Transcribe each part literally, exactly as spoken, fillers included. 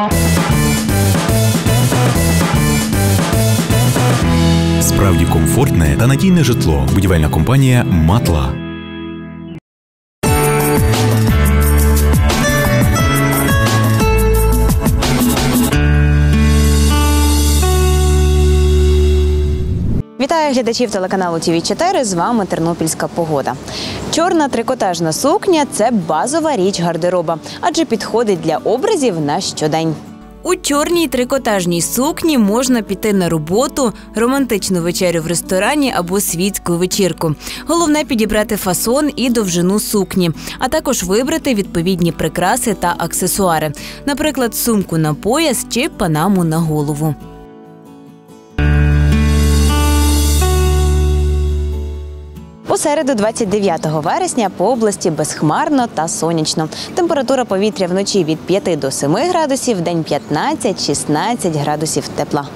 Справді комфортне та надійне житло. Будівельна компанія «Матла». Вітаю глядачів телеканалу Ті Ві чотири, з вами Тернопільська погода. Чорна трикотажна сукня – це базова річ гардероба, адже підходить для образів на щодень. У чорній трикотажній сукні можна піти на роботу, романтичну вечерю в ресторані або світську вечірку. Головне – підібрати фасон і довжину сукні, а також вибрати відповідні прикраси та аксесуари. Наприклад, сумку на пояс чи панаму на голову. У середу, двадцять дев'ятого вересня, по області безхмарно та сонячно. Температура повітря вночі від п'яти до семи градусів, вдень п'ятнадцять - шістнадцять градусів тепла.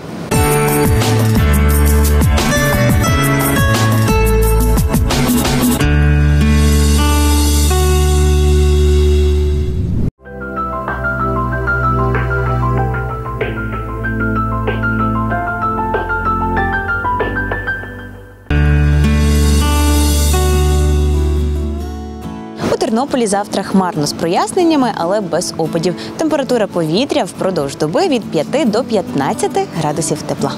У Тернополі завтра хмарно з проясненнями, але без опадів. Температура повітря впродовж доби від п'яти до п'ятнадцяти градусів тепла.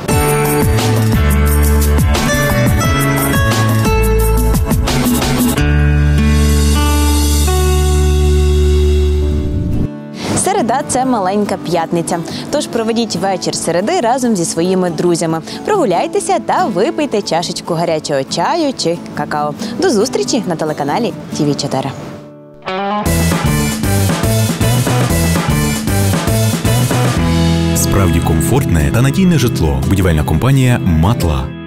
Середа – це маленька п'ятниця. Тож проведіть вечір середи разом зі своїми друзями. Прогуляйтеся та випийте чашечку гарячого чаю чи какао. До зустрічі на телеканалі Ті Ві чотири. Справді комфортне та надійне житло. Будівельна компанія «Матла».